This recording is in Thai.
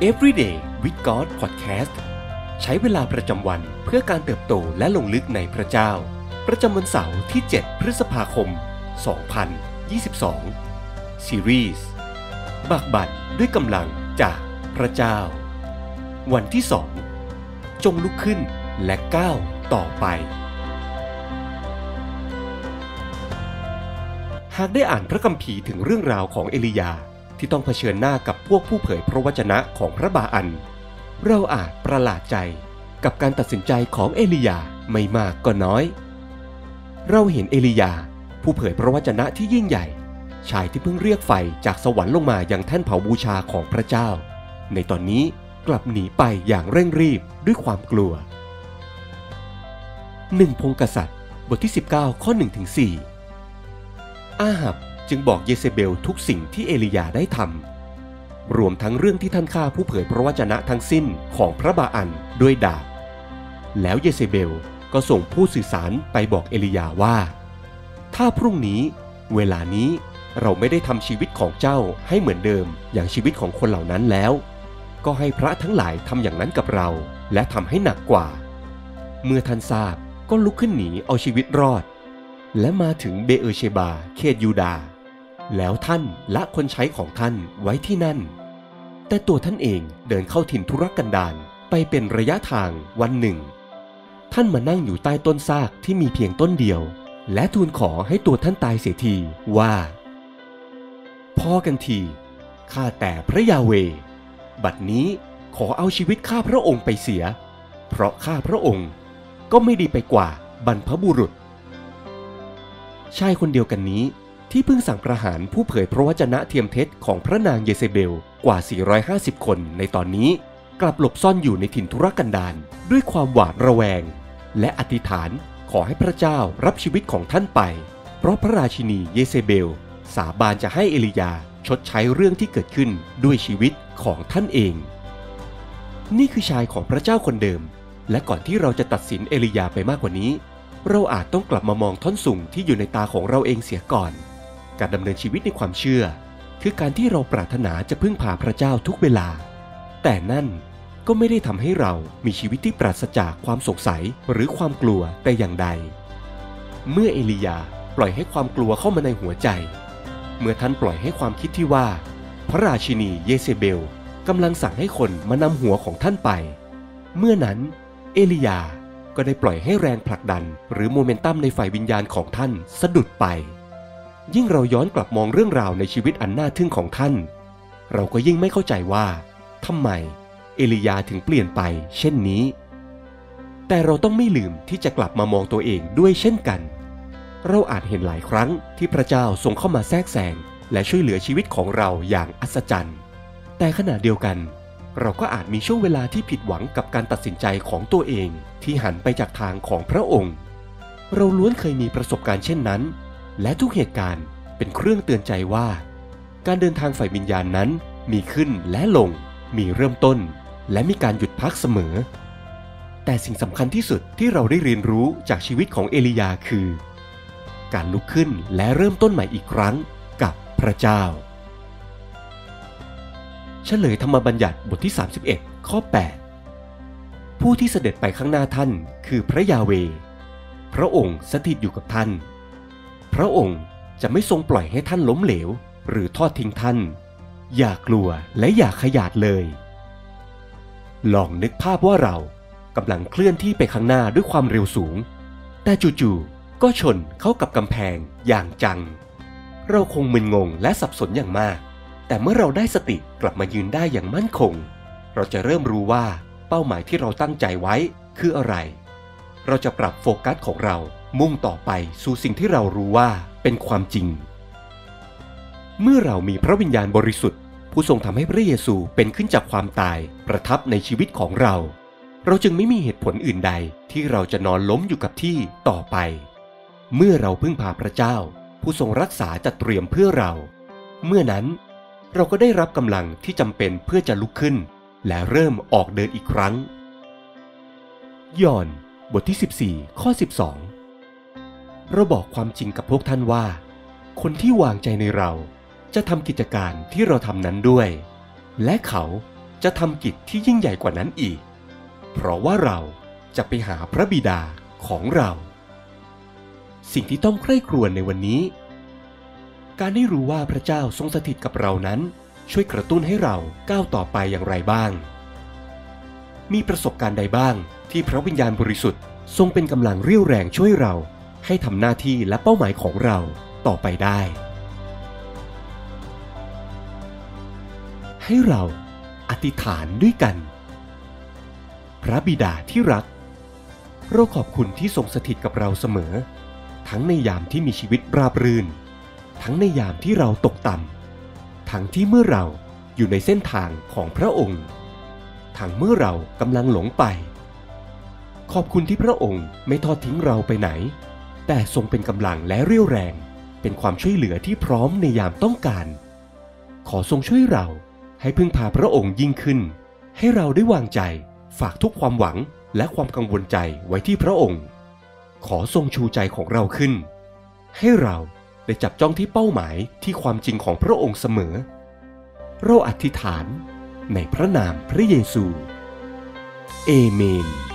Everyday with God Podcast ใช้เวลาประจำวันเพื่อการเติบโตและลงลึกในพระเจ้าประจำวันเสาร์ที่ 7 พฤษภาคม 2022 ซีรีส์บักบั่นด้วยกำลังจากพระเจ้าวันที่ 2 จงลุกขึ้นและก้าวต่อไปหากได้อ่านพระคัมภีร์ถึงเรื่องราวของเอลียาที่ต้องเผชิญหน้ากับพวกผู้เผยพระวจนะของพระบาอัลเราอาจประหลาดใจกับการตัดสินใจของเอลียาไม่มากก็น้อยเราเห็นเอลียาผู้เผยพระวจนะที่ยิ่งใหญ่ชายที่เพิ่งเรียกไฟจากสวรรค์ลงมายังแท่นเผาบูชาของพระเจ้าในตอนนี้กลับหนีไปอย่างเร่งรีบด้วยความกลัว1 พงศ์กษัตริย์บทที่ 19 ข้อ 1-4 อาหับจึงบอกเยเซเบลทุกสิ่งที่เอลียาได้ทำรวมทั้งเรื่องที่ท่านฆ่าผู้เผยพระวจนะทั้งสิ้นของพระบาอัลด้วยดาบแล้วเยเซเบลก็ส่งผู้สื่อสารไปบอกเอลียาว่าถ้าพรุ่งนี้เวลานี้เราไม่ได้ทำชีวิตของเจ้าให้เหมือนเดิมอย่างชีวิตของคนเหล่านั้นแล้วก็ให้พระทั้งหลายทำอย่างนั้นกับเราและทำให้หนักกว่าเมื่อท่านทราบก็ลุกขึ้นหนีเอาชีวิตรอดและมาถึงเบเอเชบาเขตยูดาห์แล้วท่านละคนใช้ของท่านไว้ที่นั่นแต่ตัวท่านเองเดินเข้าถิ่นทุรกันดารไปเป็นระยะทางวันหนึ่งท่านมานั่งอยู่ใต้ต้นซากที่มีเพียงต้นเดียวและทูลขอให้ตัวท่านตายเสียทีว่าพอกันทีข้าแต่พระยาเวห์บัดนี้ขอเอาชีวิตข้าพระองค์ไปเสียเพราะข้าพระองค์ก็ไม่ดีไปกว่าบรรพบุรุษชายคนเดียวกันนี้ที่เพิ่งสั่งประหารผู้เผยพระวจนะเทียมเท็จของพระนางเยเซเบลกว่า450คนในตอนนี้กลับหลบซ่อนอยู่ในถิ่นทุรกันดารด้วยความหวาดระแวงและอธิษฐานขอให้พระเจ้ารับชีวิตของท่านไปเพราะพระราชินีเยเซเบลสาบานจะให้เอลียาชดใช้เรื่องที่เกิดขึ้นด้วยชีวิตของท่านเองนี่คือชายของพระเจ้าคนเดิมและก่อนที่เราจะตัดสินเอลียาไปมากกว่านี้เราอาจต้องกลับมามองท่อนสูงที่อยู่ในตาของเราเองเสียก่อนการดำเนินชีวิตในความเชื่อคือการที่เราปรารถนาจะพึ่งพาพระเจ้าทุกเวลาแต่นั่นก็ไม่ได้ทำให้เรามีชีวิตที่ปราศจากความสงสัยหรือความกลัวแต่อย่างใดเมื่อเอลียาปล่อยให้ความกลัวเข้ามาในหัวใจเมื่อท่านปล่อยให้ความคิดที่ว่าพระราชินีเยเซเบลกำลังสั่งให้คนมานำหัวของท่านไปเมื่อนั้นเอลียาก็ได้ปล่อยให้แรงผลักดันหรือโมเมนตัมในฝ่ายวิญญาณของท่านสะดุดไปยิ่งเราย้อนกลับมองเรื่องราวในชีวิตอันน่าทึ่งของท่านเราก็ยิ่งไม่เข้าใจว่าทำไมเอลียาถึงเปลี่ยนไปเช่นนี้แต่เราต้องไม่ลืมที่จะกลับมามองตัวเองด้วยเช่นกันเราอาจเห็นหลายครั้งที่พระเจ้าทรงเข้ามาแทรกแซงและช่วยเหลือชีวิตของเราอย่างอัศจรรย์แต่ขณะเดียวกันเราก็อาจมีช่วงเวลาที่ผิดหวังกับการตัดสินใจของตัวเองที่หันไปจากทางของพระองค์เราล้วนเคยมีประสบการณ์เช่นนั้นและทุกเหตุการณ์เป็นเครื่องเตือนใจว่าการเดินทางฝ่ายวิญญาณนั้นมีขึ้นและลงมีเริ่มต้นและมีการหยุดพักเสมอแต่สิ่งสำคัญที่สุดที่เราได้เรียนรู้จากชีวิตของเอลียาคือการลุกขึ้นและเริ่มต้นใหม่อีกครั้งกับพระเจ้าเฉลยธรรมบัญญัติบทที่31ข้อ8ผู้ที่เสด็จไปข้างหน้าท่านคือพระยาเวห์พระองค์สถิตอยู่กับท่านพระองค์จะไม่ทรงปล่อยให้ท่านล้มเหลวหรือทอดทิ้งท่านอย่ากลัวและอย่าขยาดเลยลองนึกภาพว่าเรากำลังเคลื่อนที่ไปข้างหน้าด้วยความเร็วสูงแต่จู่ๆก็ชนเข้ากับกำแพงอย่างจังเราคงมึนงงและสับสนอย่างมากแต่เมื่อเราได้สติกลับมายืนได้อย่างมั่นคงเราจะเริ่มรู้ว่าเป้าหมายที่เราตั้งใจไว้คืออะไรเราจะปรับโฟกัสของเรามุ่งต่อไปสู่สิ่งที่เรารู้ว่าเป็นความจริงเมื่อเรามีพระวิญญาณบริสุทธิ์ผู้ทรงทำให้พระเยซูเป็นขึ้นจากความตายประทับในชีวิตของเราจึงไม่มีเหตุผลอื่นใดที่เราจะนอนล้มอยู่กับที่ต่อไปเมื่อเราพึ่งพาพระเจ้าผู้ทรงรักษาจัดเตรียมเพื่อเราเมื่อนั้นเราก็ได้รับกำลังที่จำเป็นเพื่อจะลุกขึ้นและเริ่มออกเดินอีกครั้งยอห์นบทที่14ข้อ12เราบอกความจริงกับพวกท่านว่าคนที่วางใจในเราจะทำกิจการที่เราทำนั้นด้วยและเขาจะทำกิจที่ยิ่งใหญ่กว่านั้นอีกเพราะว่าเราจะไปหาพระบิดาของเราสิ่งที่ต้องใคร่ครวญในวันนี้การได้รู้ว่าพระเจ้าทรงสถิตกับเรานั้นช่วยกระตุ้นให้เราก้าวต่อไปอย่างไรบ้างมีประสบการณ์ใดบ้างที่พระวิญญาณบริสุทธิ์ทรงเป็นกำลังเรี่ยวแรงช่วยเราให้ทำหน้าที่และเป้าหมายของเราต่อไปได้ให้เราอธิษฐานด้วยกันพระบิดาที่รักเราขอบคุณที่ทรงสถิตกับเราเสมอทั้งในยามที่มีชีวิตราบรื่นทั้งในยามที่เราตกต่ำทั้งที่เมื่อเราอยู่ในเส้นทางของพระองค์ทั้งเมื่อเรากำลังหลงไปขอบคุณที่พระองค์ไม่ทอดทิ้งเราไปไหนแต่ทรงเป็นกำลังและเรี่ยวแรงเป็นความช่วยเหลือที่พร้อมในยามต้องการขอทรงช่วยเราให้พึ่งพาพระองค์ยิ่งขึ้นให้เราได้วางใจฝากทุกความหวังและความกังวลใจไว้ที่พระองค์ขอทรงชูใจของเราขึ้นให้เราได้จับจ้องที่เป้าหมายที่ความจริงของพระองค์เสมอเราอธิษฐานในพระนามพระเยซูเอเมน